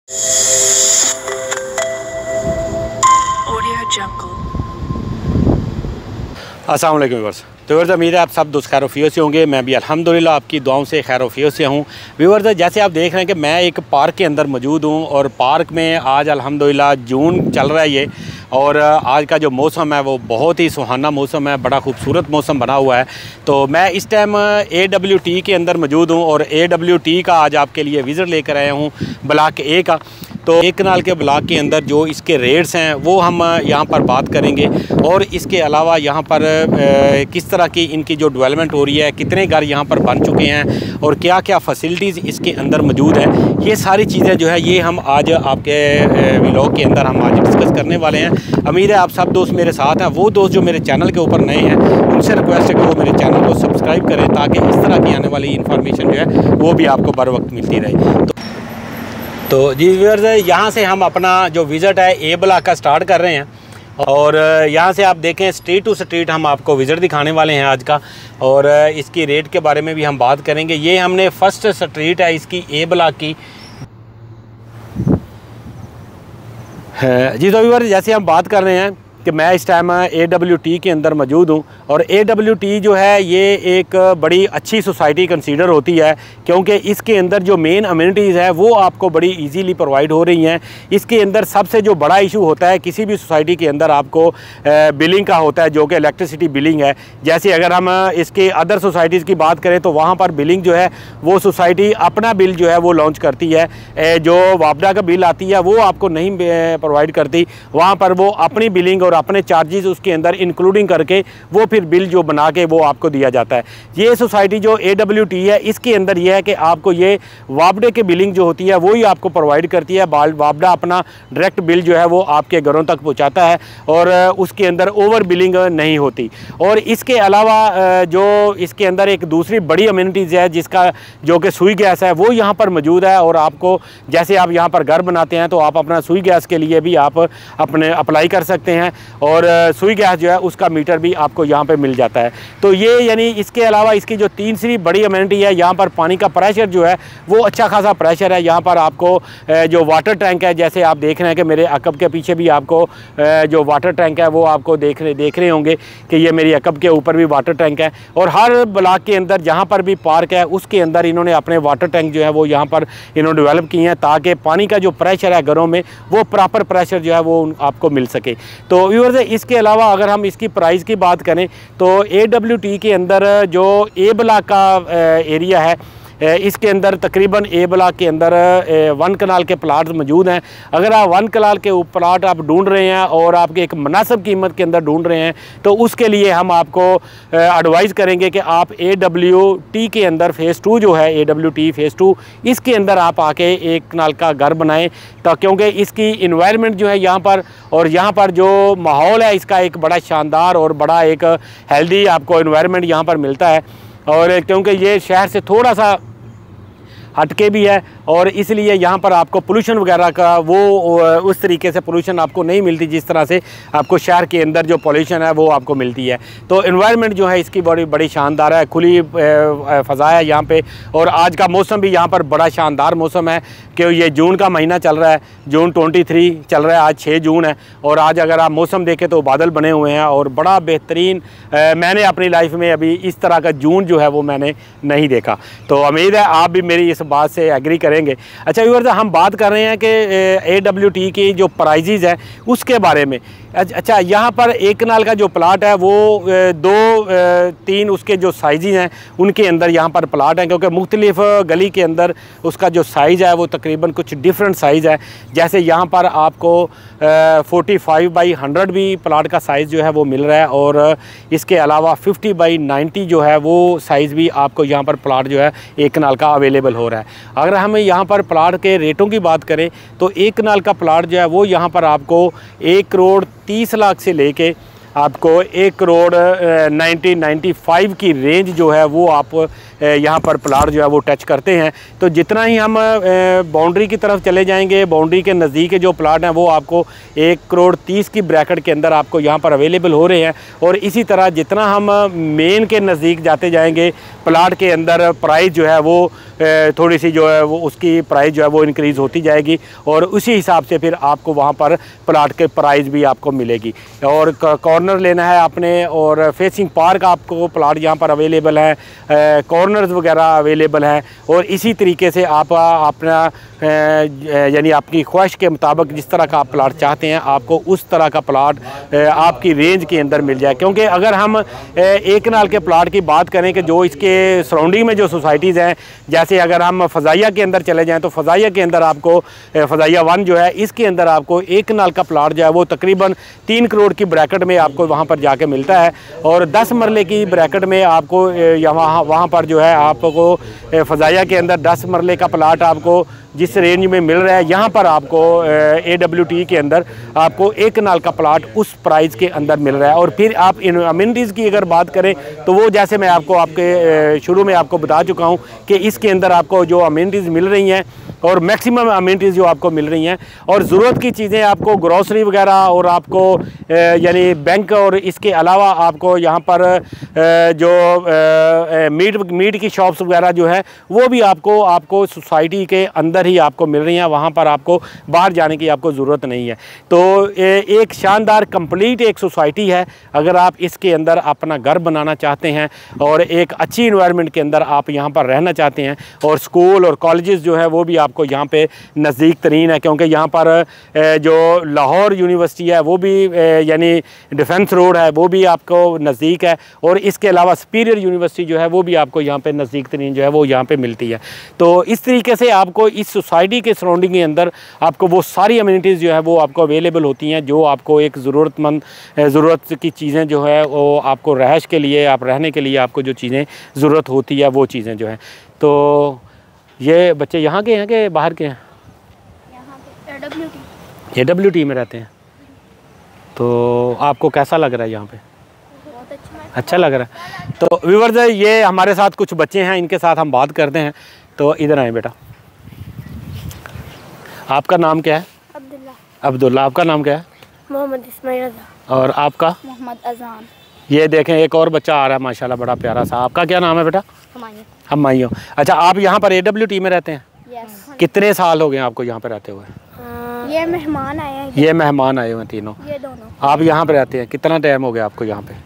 अस्सलाम वालेकुम व्यूअर्स। तो व्यूअर्स, उम्मीद है आप सब दोस्त खैर से होंगे। मैं भी अल्हम्दुलिल्लाह आपकी दुआओं से खैर से हूँ। व्यूअर्स, जैसे आप देख रहे हैं कि मैं एक पार्क के अंदर मौजूद हूँ और पार्क में आज अल्हम्दुलिल्लाह जून चल रहा है ये, और आज का जो मौसम है वो बहुत ही सुहाना मौसम है, बड़ा खूबसूरत मौसम बना हुआ है। तो मैं इस टाइम AWT के अंदर मौजूद हूँ और AWT का आज आपके लिए विज़िट लेकर आया हूँ ब्लॉक A का। तो एक कनाल के ब्लॉक के अंदर जो इसके रेट्स हैं वो हम यहाँ पर बात करेंगे, और इसके अलावा यहाँ पर किस तरह की इनकी जो डेवलपमेंट हो रही है, कितने घर यहाँ पर बन चुके हैं और क्या क्या फैसिलिटीज़ इसके अंदर मौजूद हैं, ये सारी चीज़ें जो है ये हम आज आपके व्लॉग के अंदर हम आज डिस्कस करने वाले हैं। उम्मीद है आप सब दोस्त मेरे साथ हैं। वो दोस्त जो मेरे चैनल के ऊपर नए हैं उनसे रिक्वेस्ट है कि वो मेरे चैनल को सब्सक्राइब करें, ताकि इस तरह की आने वाली इन्फॉर्मेशन जो है वो भी आपको बर वक्त मिलती रहे। तो जी व्यूअर्स, यहाँ से हम अपना जो विज़िट है A ब्लॉक का स्टार्ट कर रहे हैं, और यहाँ से आप देखें स्ट्रीट टू स्ट्रीट हम आपको विज़िट दिखाने वाले हैं आज का, और इसकी रेट के बारे में भी हम बात करेंगे। ये हमने फर्स्ट स्ट्रीट है इसकी A ब्लॉक की जी। तो व्यूअर्स, जैसे हम बात कर रहे हैं कि मैं इस टाइम AWT के अंदर मौजूद हूँ, और AWT जो है ये एक बड़ी अच्छी सोसाइटी कंसीडर होती है, क्योंकि इसके अंदर जो मेन अम्यूनिटीज़ है वो आपको बड़ी इजीली प्रोवाइड हो रही हैं। इसके अंदर सबसे जो बड़ा इशू होता है किसी भी सोसाइटी के अंदर आपको बिलिंग का होता है, जो कि इलेक्ट्रिसिटी बिलिंग है। जैसे अगर हम इसके अदर सोसाइटीज़ की बात करें तो वहाँ पर बिलिंग जो है वो सोसाइटी अपना बिल जो है वो लॉन्च करती है, जो वापडा का बिल आती है वो आपको नहीं प्रोवाइड करती। वहाँ पर वो अपनी बिलिंग और अपने चार्जेस उसके अंदर इंक्लूडिंग करके वो फिर बिल जो बना के वो आपको दिया जाता है। ये सोसाइटी जो AWT है इसके अंदर ये है कि आपको ये वापडे के बिलिंग जो होती है वही आपको प्रोवाइड करती है। वापडा अपना डायरेक्ट बिल जो है वो आपके घरों तक पहुंचाता है, और उसके अंदर ओवर बिलिंग नहीं होती। और इसके अलावा जो इसके अंदर एक दूसरी बड़ी अम्यूनिटीज़ है जिसका जो कि सुई गैस है वो यहाँ पर मौजूद है, और आपको जैसे आप यहाँ पर घर बनाते हैं तो आप अपना सुई गैस के लिए भी आप अपने अप्लाई कर सकते हैं, और सुई गैस जो है उसका मीटर भी आपको यहाँ पे मिल जाता है। तो ये यानी इसके अलावा इसकी जो तीसरी बड़ी अम्यूनिटी है, यहाँ पर पानी का प्रेशर जो है वो अच्छा खासा प्रेशर है। यहाँ पर आपको जो वाटर टैंक है, जैसे आप देख रहे हैं कि मेरे अकब के पीछे भी आपको जो वाटर टैंक है वो आपको देख रहे होंगे कि ये मेरी अकब के ऊपर भी वाटर टैंक है। और हर ब्लॉक के अंदर जहाँ पर भी पार्क है उसके अंदर इन्होंने अपने वाटर टैंक जो है वो यहाँ पर इन्होंने डेवलप किए हैं, ताकि पानी का जो प्रेशर है घरों में वो प्रॉपर प्रेशर जो है वो आपको मिल सके। तो व्यूअर्स, इसके अलावा अगर हम इसकी प्राइस की बात करें तो AWT के अंदर जो A ब्लॉक का एरिया है इसके अंदर तकरीबन A ब्लॉक के अंदर 1 कनाल के प्लाट मौजूद हैं। अगर आप 1 कनाल के प्लाट आप ढूंढ रहे हैं और आपके एक मुनासिब कीमत के अंदर ढूंढ रहे हैं तो उसके लिए हम आपको एडवाइस करेंगे कि आप AWT के अंदर फ़ेज़ 2 जो है AWT फ़ेज़ 2 इसके अंदर आप आके 1 कनाल का घर बनाएं, तो क्योंकि इसकी इन्वायरमेंट जो है यहाँ पर और यहाँ पर जो माहौल है इसका एक बड़ा शानदार और बड़ा एक हेल्दी आपको इन्वायरमेंट यहाँ पर मिलता है। और क्योंकि ये शहर से थोड़ा सा हटके भी है, और इसलिए यहाँ पर आपको पोल्यूशन वगैरह का वो उस तरीके से पोल्यूशन आपको नहीं मिलती जिस तरह से आपको शहर के अंदर जो पोल्यूशन है वो आपको मिलती है। तो एनवायरनमेंट जो है इसकी बड़ी शानदार है, खुली फ़ज़ा है यहाँ पे, और आज का मौसम भी यहाँ पर बड़ा शानदार मौसम है कि ये जून का महीना चल रहा है, जून 23 चल रहा है, आज 6 जून है, और आज अगर आप मौसम देखें तो बादल बने हुए हैं और बड़ा बेहतरीन। मैंने अपनी लाइफ में अभी इस तरह का जून जो है वो मैंने नहीं देखा। तो उम्मीद है आप भी मेरी इस बात से एग्री करेंगे। अच्छा व्यूअर्स, हम बात कर रहे हैं कि AWT की जो प्राइजेज़ है उसके बारे में। अच्छा, यहाँ पर 1 कनाल का जो प्लाट है वो 2-3 उसके जो साइज़ हैं उनके अंदर यहाँ पर प्लाट हैं, क्योंकि मुख्तलिफ गली के अंदर उसका जो साइज़ है वो तकरीबन कुछ डिफरेंट साइज़ है। जैसे यहाँ पर आपको 45x100 भी प्लाट का साइज़ जो है वो मिल रहा है, और इसके अलावा 50x90 जो है वो साइज़ भी आपको यहाँ पर प्लाट जो है 1 कनाल का अवेलेबल हो रहा है। अगर हम यहाँ पर प्लाट के रेटों की बात करें तो 1 कनाल का प्लाट जो है वो यहाँ पर आपको 1 करोड़ 30 लाख से लेके आपको 1,90,95 की रेंज जो है वो आप यहाँ पर प्लाट जो है वो टच करते हैं। तो जितना ही हम बाउंड्री की तरफ चले जाएंगे, बाउंड्री के नज़दीक जो प्लाट हैं वो आपको 1,30,00,000 की ब्रैकेट के अंदर आपको यहाँ पर अवेलेबल हो रहे हैं। और इसी तरह जितना हम मेन के नज़दीक जाते जाएंगे, प्लाट के अंदर प्राइस जो है वो थोड़ी सी जो है वो उसकी प्राइस जो है वो इंक्रीज़ होती जाएगी और उसी हिसाब से फिर आपको वहाँ पर प्लाट के प्राइस भी आपको मिलेगी। और कॉर्नर लेना है आपने और फेसिंग पार्क आपको प्लाट यहाँ पर अवेलेबल है, कॉर्नर्स वगैरह अवेलेबल हैं। और इसी तरीके से आप अपना यानी आपकी ख्वाहिश के मुताबिक जिस तरह का आप प्लाट चाहते हैं आपको उस तरह का प्लाट आपकी रेंज के अंदर मिल जाए। क्योंकि अगर हम एक नाल के प्लाट की बात करें कि जो इसके सराउंडिंग में जो सोसाइटीज़ हैं, जैसे अगर हम फ़ज़ाइया के अंदर चले जाएं तो फ़ज़ाइया के अंदर आपको फ़ज़ाइया 1 जो है इसके अंदर आपको एक नाल का प्लाट जो है वो तकरीबन 3 करोड़ की ब्रैकेट में आपको वहाँ पर जाके मिलता है। और 10 मरले की ब्रैकेट में आपको वहाँ पर जो है आपको फ़ज़ाइया के अंदर 10 मरले का प्लाट आपको जिस रेंज में मिल रहा है, यहाँ पर आपको AWT के अंदर आपको एक नाल का प्लाट उस प्राइस के अंदर मिल रहा है। और फिर आप इन अमेनिटीज़ की अगर बात करें तो वो जैसे मैं आपको आपके शुरू में आपको बता चुका हूँ कि इसके अंदर आपको जो अमेनिटीज़ मिल रही हैं और मैक्सिमम अमेनिटीज़ जो आपको मिल रही हैं और ज़रूरत की चीज़ें आपको ग्रॉसरी वगैरह और आपको यानी बैंक और इसके अलावा आपको यहाँ पर जो मीट की शॉप्स वगैरह जो है वो भी आपको सोसाइटी के अंदर ही आपको मिल रही हैं। वहाँ पर आपको बाहर जाने की आपको ज़रूरत नहीं है। तो एक शानदार कंप्लीट एक सोसाइटी है। अगर आप इसके अंदर अपना घर बनाना चाहते हैं और एक अच्छी इन्वायरमेंट के अंदर आप यहाँ पर रहना चाहते हैं और स्कूल और कॉलेजेस जो है वो भी आपको यहाँ पे नज़दीक तरीन है, क्योंकि यहाँ पर जो लाहौर यूनिवर्सिटी है वो भी यानी डिफेंस रोड है वो भी आपको नज़दीक है। और इसके अलावा सुपीरियर यूनिवर्सिटी जो है वो भी आपको यहाँ पे नज़दीक तरीन जो है वो यहाँ पे मिलती है। तो इस तरीके से आपको इस सोसाइटी के सराउंडिंग के अंदर आपको वो सारी अम्यूनिटीज़ जो है वो आपको अवेलेबल होती हैं जो आपको एक ज़रूरत की चीज़ें जो है वो आपको रहायश के लिए, आप रहने के लिए आपको जो चीज़ें ज़रूरत होती है वो चीज़ें जो हैं। तो ये बच्चे यहाँ के हैं कि बाहर के हैं? यहाँ पे AWT में रहते हैं। तो आपको कैसा लग रहा है यहाँ पे? बहुत अच्छा लग रहा है। तो व्यूअर्स ये हमारे साथ कुछ बच्चे हैं, इनके साथ हम बात करते हैं। तो इधर आए बेटा। आपका नाम क्या है? अब्दुल्ला। आपका नाम क्या है? मोहम्मद इस्माइल रज़ा। और आपका? मोहम्मद अजान। ये देखें एक और बच्चा आ रहा है माशाल्लाह, बड़ा प्यारा सा। आपका क्या नाम है बेटा? हमायूं। अच्छा, आप यहाँ पर AWT में रहते हैं? यस। कितने साल हो गए आपको यहाँ पर रहते हुए? ये मेहमान आए हैं। ये मेहमान आए हुए हैं तीनों? ये दोनों। आप यहाँ पर रहते हैं, कितना टाइम हो गया आपको यहाँ पे?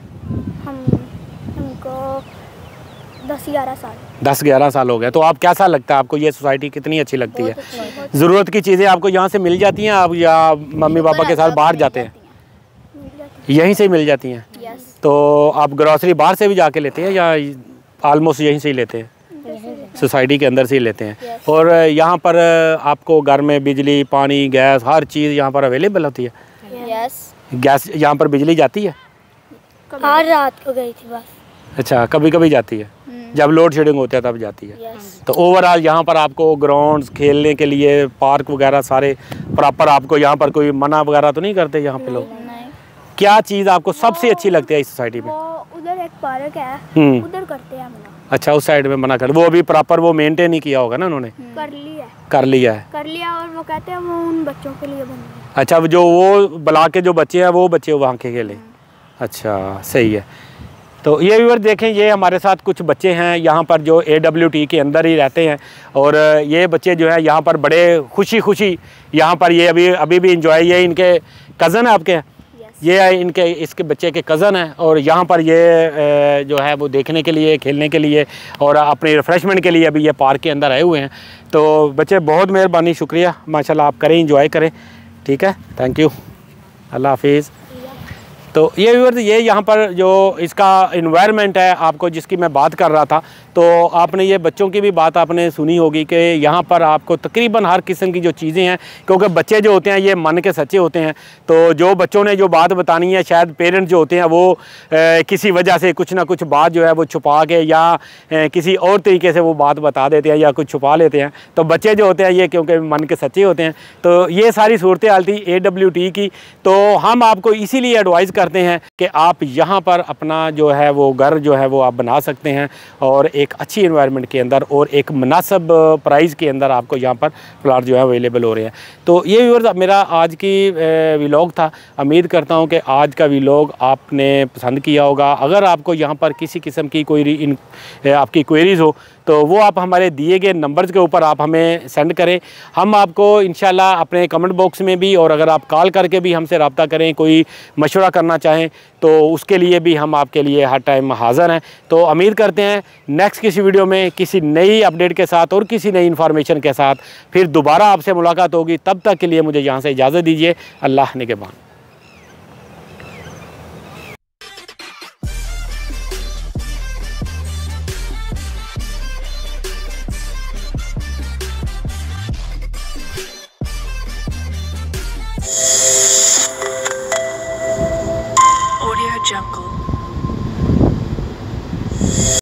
हमको 10-11 साल। 10-11 साल हो गए। तो आप कैसा लगता है आपको ये सोसाइटी कितनी अच्छी लगती है? ज़रूरत की चीज़ें आपको यहाँ से मिल जाती हैं? आप या मम्मी पापा के साथ बाहर जाते हैं? यहीं से ही मिल जाती हैं? तो आप ग्रॉसरी बाहर से भी जाके लेते हैं या आलमोस्ट यहीं से ही लेते हैं? सोसाइटी के अंदर से ही लेते हैं। और यहाँ पर आपको घर में बिजली, पानी, गैस, हर चीज़ यहाँ पर अवेलेबल होती है? गैस यहाँ पर बिजली जाती है? आज रात को गई थी बस। अच्छा, कभी कभी जाती है, जब लोड शेडिंग होता है तब जाती है। तो ओवरऑल यहाँ पर आपको ग्राउंड्स, खेलने के लिए पार्क वगैरह सारे प्रॉपर आपको यहाँ पर कोई मना वगैरह तो नहीं करते यहाँ पे लोग? क्या चीज़ आपको सबसे अच्छी लगती है इस सोसाइटी में? उधर एक पार्क है, उधर करते हैं मना। अच्छा, उस साइड में मना कर, वो अभी प्रॉपर वो मेंटेन नहीं किया होगा ना उन्होंने? कर लिया है और वो कहते हैं वो उन बच्चों के लिए बन। अच्छा, जो वो बुला के जो बच्चे हैं वो बच्चे वहाँ के खेलें। अच्छा, सही है। तो ये व्यूअर देखें, ये हमारे साथ कुछ बच्चे हैं यहाँ पर जो AWT के अंदर ही रहते हैं और ये बच्चे जो है यहाँ पर बड़े खुशी यहाँ पर ये अभी भी इंजॉय, ये इनके कज़न है आपके? ये इनके इसके बच्चे के कज़न हैं और यहाँ पर ये जो है वो देखने के लिए, खेलने के लिए और अपने रिफ़्रेशमेंट के लिए अभी ये पार्क के अंदर आए हुए हैं। तो बच्चे बहुत मेहरबानी, शुक्रिया, माशाल्लाह, आप करें, इंजॉय करें। ठीक है, थैंक यू, अल्लाह हाफिज़। तो ये व्यूअर्स, ये यहाँ पर जो इसका इन्वायरमेंट है आपको जिसकी मैं बात कर रहा था, तो आपने ये बच्चों की भी बात आपने सुनी होगी कि यहाँ पर आपको तकरीबन हर किस्म की जो चीज़ें हैं, क्योंकि बच्चे जो होते हैं ये मन के सच्चे होते हैं। तो जो बच्चों ने जो बात बतानी है, शायद पेरेंट्स जो होते हैं वो किसी वजह से कुछ ना कुछ बात जो है वो छुपा के या किसी और तरीके से वो बात बता देते हैं या कुछ छुपा लेते हैं। तो बच्चे जो होते हैं ये क्योंकि मन के सच्चे होते हैं। तो ये सारी सूरत हाल थी AWT की। तो हम आपको इसीलिए एडवाइज़ करते हैं कि आप यहाँ पर अपना जो है वो घर जो है वो आप बना सकते हैं और एक अच्छी एनवायरनमेंट के अंदर और एक मुनासिब प्राइस के अंदर आपको यहाँ पर प्लाट जो है अवेलेबल हो रहे हैं। तो ये व्यूअर्स मेरा आज की व्लॉग था। उम्मीद करता हूँ कि आज का व्लॉग आपने पसंद किया होगा। अगर आपको यहाँ पर किसी किस्म की कोई आपकी क्वेरीज़ हो तो वो आप हमारे दिए गए नंबर्स के ऊपर आप हमें सेंड करें। हम आपको इंशाल्लाह अपने कमेंट बॉक्स में भी, और अगर आप कॉल करके भी हमसे रब्ता करें, कोई मशवरा करना चाहें तो उसके लिए भी हम आपके लिए हर टाइम हाज़िर हैं। तो उम्मीद करते हैं नेक्स्ट किसी वीडियो में किसी नई अपडेट के साथ और किसी नई इन्फॉर्मेशन के साथ फिर दोबारा आपसे मुलाकात होगी। तब तक के लिए मुझे यहाँ से इजाज़त दीजिए। अल्लाह निगहबान।